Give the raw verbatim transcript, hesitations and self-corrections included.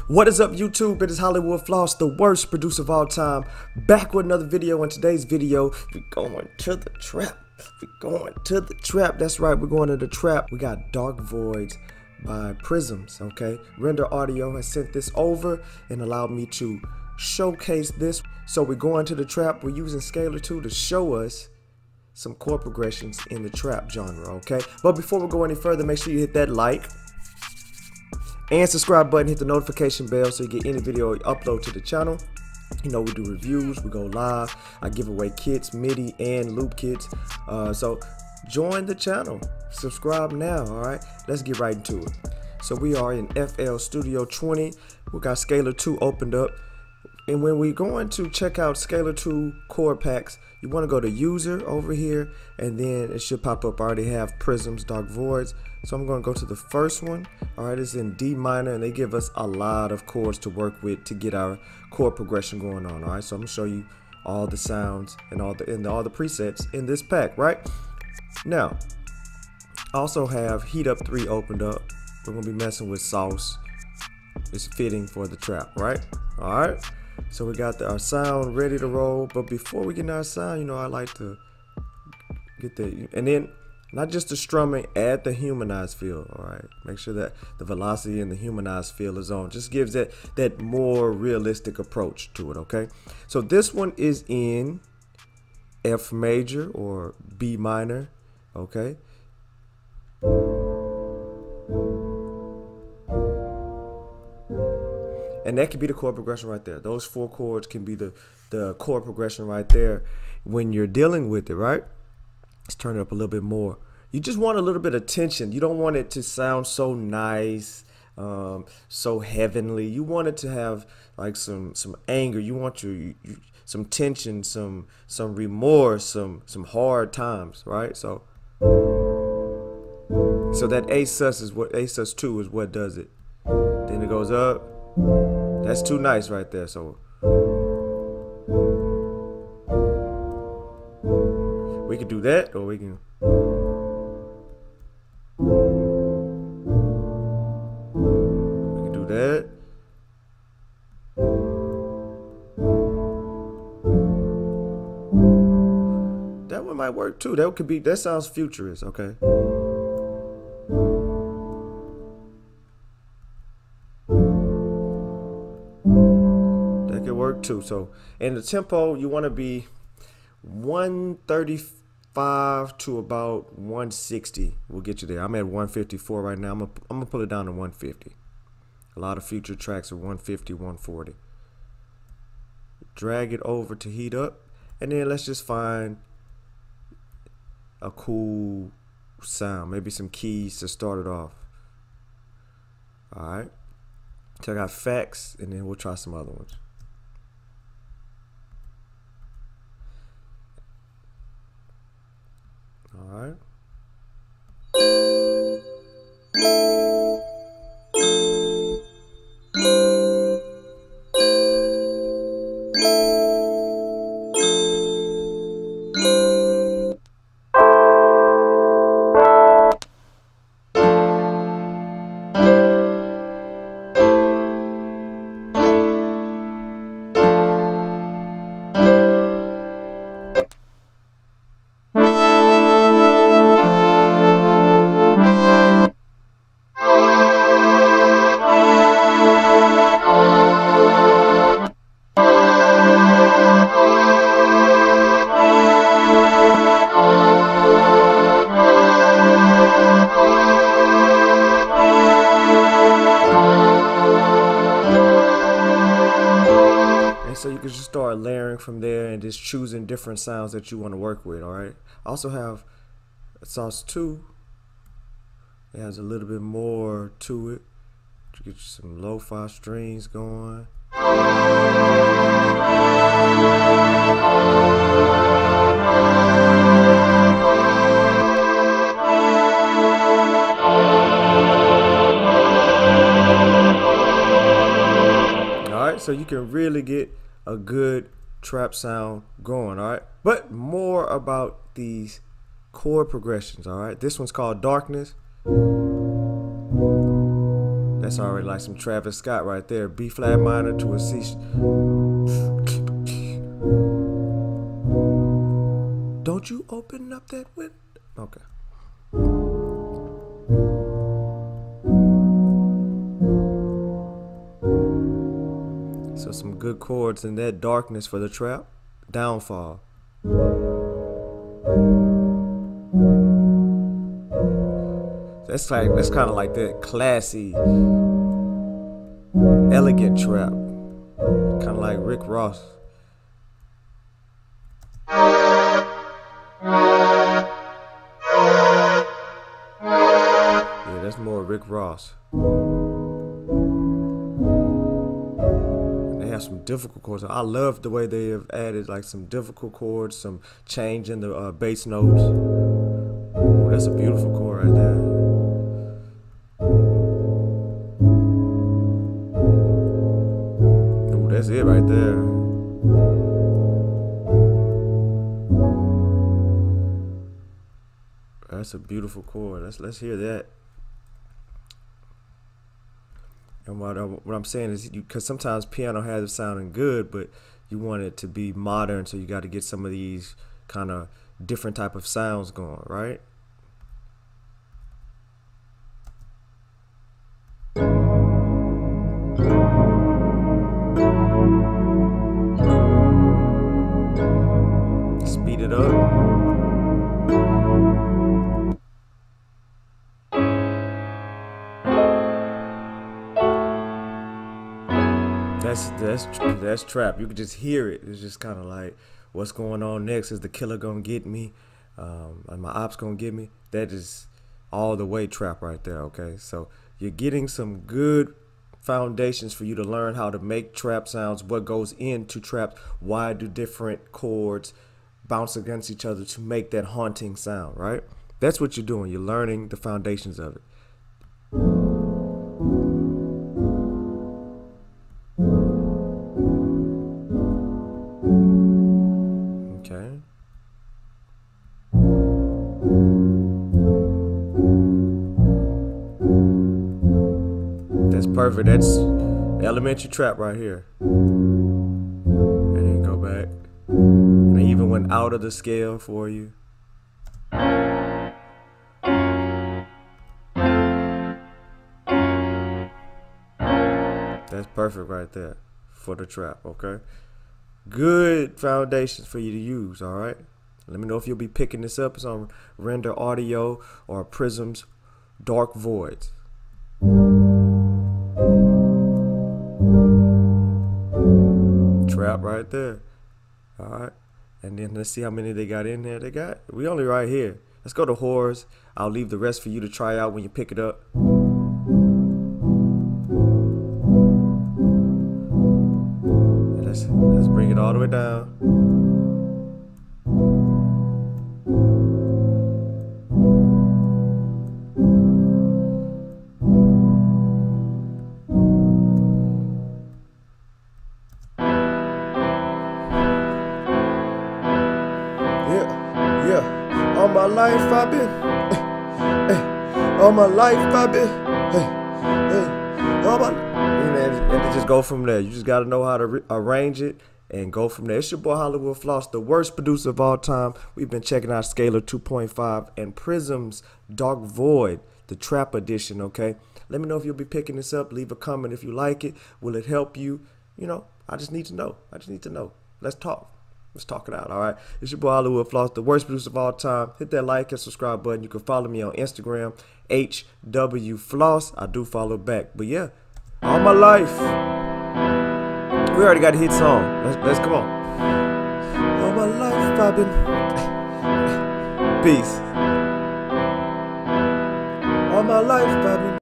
What is up, YouTube? It is Hollywood Floss, the worst producer of all time, back with another video. In today's video, we're going to the trap. We're going to the trap. That's right, we're going to the trap. We got Dark Voids by Prisms, okay? Render Audio has sent this over and allowed me to showcase this. So we're going to the trap. We're using Scalar two to show us some chord progressions in the trap genre, okay? But before we go any further, make sure you hit that like and subscribe button, hit the notification bell so you get any video we upload to the channel. You know, we do reviews, we go live, I give away kits, MIDI and loop kits. Uh, so join the channel, subscribe now, all right? Let's get right into it. So we are in F L Studio twenty. We got Scalar two opened up. And when we're going to check out Scalar two chord packs, you want to go to user over here, and then it should pop up. I already have Prisms, Dark Voids. So I'm going to go to the first one. All right, it's in D minor, and they give us a lot of chords to work with to get our chord progression going on. All right, so I'm going to show you all the sounds and all the and all the presets in this pack. Right now, I also have Heat Up three opened up. We're going to be messing with Sauce. It's fitting for the trap, right? All right. So we got the, our sound ready to roll, but before we get into our sound, you know, I like to get the, and then not just the strumming, add the humanized feel. All right, make sure that the velocity and the humanized feel is on. Just gives that that more realistic approach to it. Okay, so this one is in F major or B minor. Okay. And that can be the chord progression right there. Those four chords can be the, the chord progression right there when you're dealing with it, right? Let's turn it up a little bit more. You just want a little bit of tension. You don't want it to sound so nice, um, so heavenly. You want it to have like some some anger. You want your, you, you, some tension, some some remorse, some some hard times, right? So so that A sus is what A sus two is what does it. Then it goes up. That's too nice right there. So we can do that, or we can we can do that. That one might work too. That could be, that sounds futurist, okay? Work too. So in the tempo, you want to be one thirty-five to about one sixty. We'll get you there. I'm at one fifty-four right now. I'm gonna, I'm gonna pull it down to one fifty. A lot of future tracks are one fifty, one forty. Drag it over to Heat Up, and then let's just find a cool sound, maybe some keys to start it off. All right, so I got Facts, and then we'll try some other ones. All right. So you can just start layering from there and just choosing different sounds that you want to work with. All right. I also have Sauce two. It has a little bit more to it to get you some lo-fi strings going. All right, so you can really get a good trap sound going, all right? But more about these chord progressions, all right? This one's called Darkness. That's already like some Travis Scott right there. B flat minor to a C. Don't you open up that window? Okay. So some good chords in that darkness for the trap. Downfall. That's like that's kind of like that classy, elegant trap, kind of like Rick Ross. Yeah, that's more Rick Ross. They have some difficult chords. I love the way they have added like some difficult chords, some change in the uh, bass notes. Ooh, that's a beautiful chord right there. Ooh, that's it right there. That's a beautiful chord. Let's let's hear that. And what, I, what I'm saying is, because sometimes piano has it sounding good, but you want it to be modern, so you got to get some of these kind of different type of sounds going, right? Speed it up. That's that's that's trap. You can just hear it. It's just kind of like, what's going on next? Is the killer gonna get me? Um, are my ops gonna get me? That is all the way trap right there. Okay, so you're getting some good foundations for you to learn how to make trap sounds. What goes into trap? Why do different chords bounce against each other to make that haunting sound? Right. That's what you're doing. You're learning the foundations of it. That's perfect. That's elementary trap right here. And then go back. And I even went out of the scale for you. That's perfect right there for the trap, okay? Good foundations for you to use, all right? Let me know if you'll be picking this up. It's on Render Audio or Prism's Dark Voids. Trap right there. All right. And then let's see how many they got in there. They got, we only right here. Let's go to Horrors. I'll leave the rest for you to try out when you pick it up. And let's, let's bring it all the way down. Yeah, all my life I've been, hey, hey, all my life I've been, hey, hey, all my, and, and, and just go from there. You just got to know how to re arrange it and go from there. It's your boy Hollywood Floss, the worst producer of all time. We've been checking out Scalar two point five and Prism's Dark Void, the trap edition, okay? Let me know if you'll be picking this up. Leave a comment if you like it. Will it help you? You know, I just need to know. I just need to know. Let's talk. Let's talk it out, all right? It's your boy Hollywood Floss, the worst producer of all time. Hit that like and subscribe button. You can follow me on Instagram, H W Floss. I do follow back. But yeah, all my life. We already got a hit song. Let's, let's come on. All my life I've been. Peace. All my life I've been.